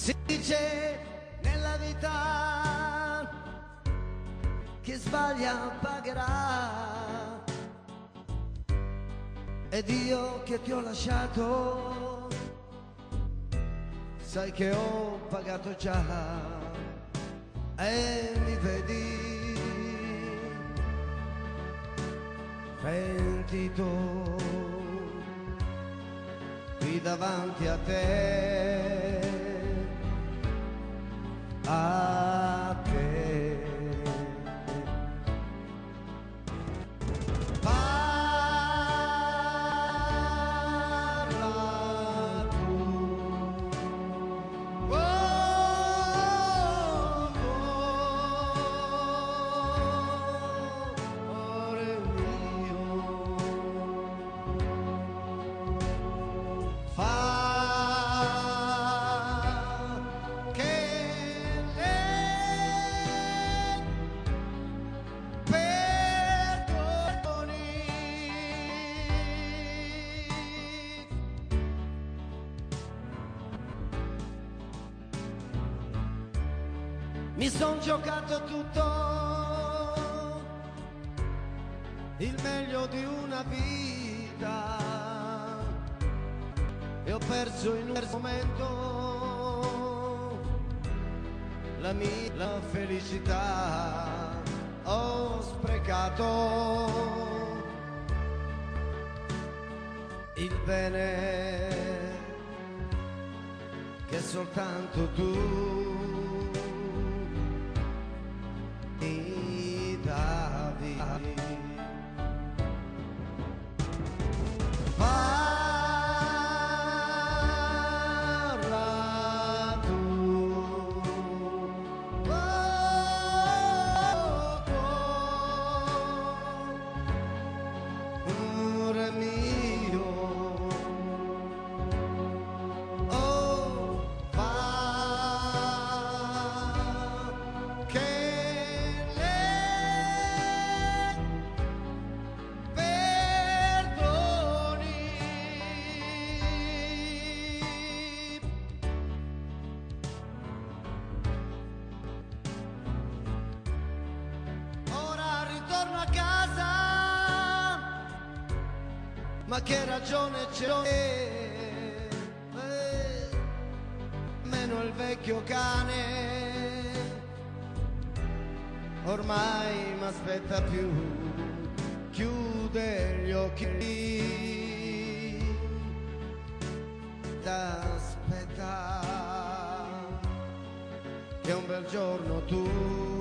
Si dice nella vita chi sbaglia pagherà, ed io che ti ho lasciato sai che ho pagato già, e mi vedi pentito qui davanti a te, a te. Parla tu, oh, cuore mio, fa che lei perdoni. Mi son giocato tutto, il meglio di una vita, e ho perso in un momento la mia felicità, ho sprecato il bene che soltanto tu mi davi. Parla tu, oh, cuore mio, oh, fa che lei perdoni. Ora ritorno a casa, ma che ragione c'è? Meno il vecchio cane ormai m'aspetta più, chiude gli occhi, t'aspetta che un bel giorno tu